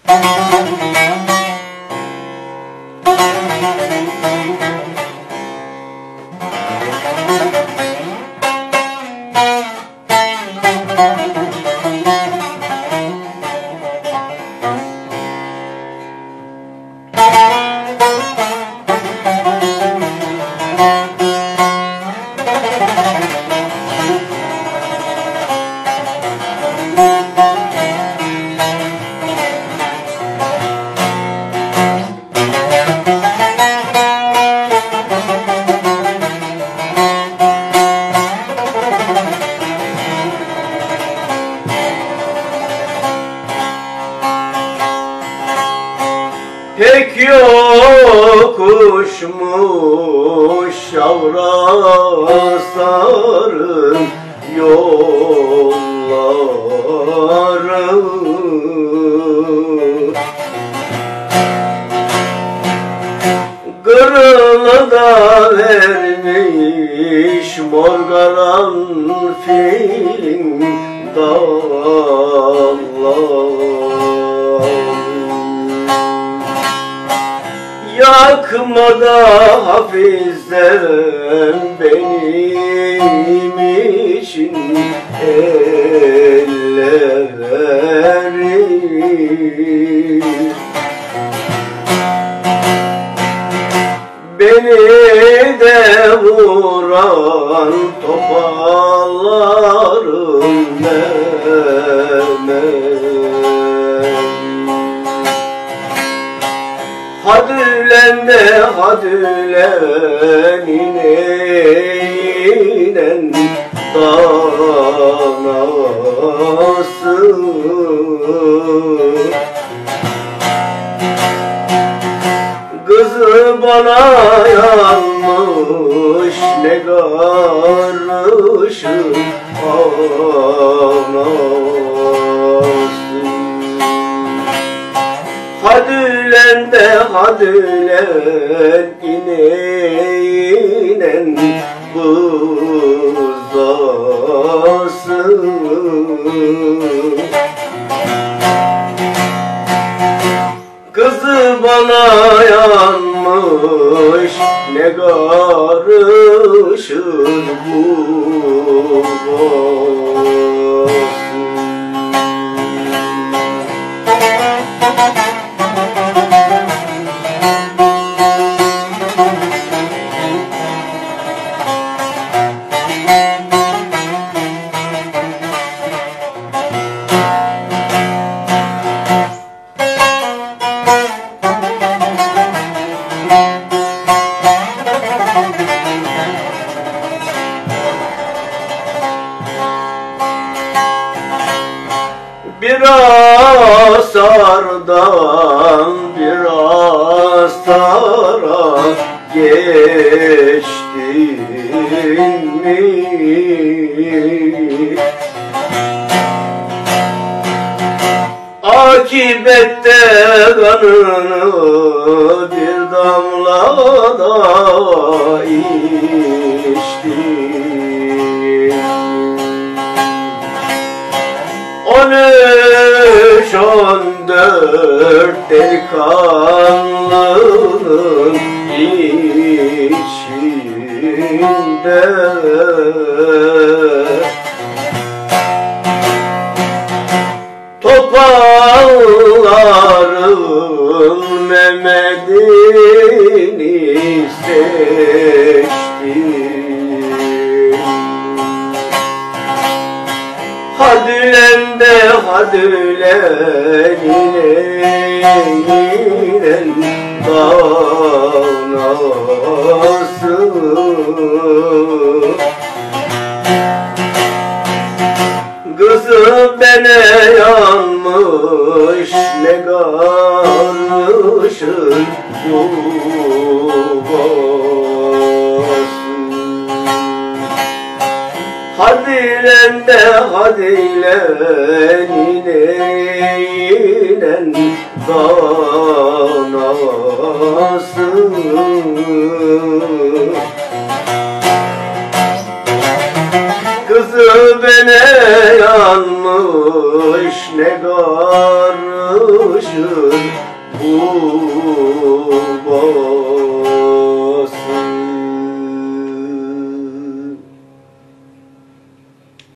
Pek yokuşmuş Avrasar'ın yolları, Kırını da vermiş mor karanfilin dalları. Yakma da hafizden benim için elleri. Beni de vuran topallarım Hadülen de hadülen inen danası. Kızı bana yanmış ne karışır anası. Hadülen de hadülen inen buzası. Kızı bana yanmış ne karışır bu Bir asardan bir asara geçtin mi? Akibette kanını bir damla da içtin. 13-14 delikanlının içinde topalların Mehmet'ini seçtin. Hadülen de hadülen inen danası. Kızı bana yanmış ne karışır bu Hadülen de hadülen inen danası. Kızı bana yanmış ne karışır bu boy.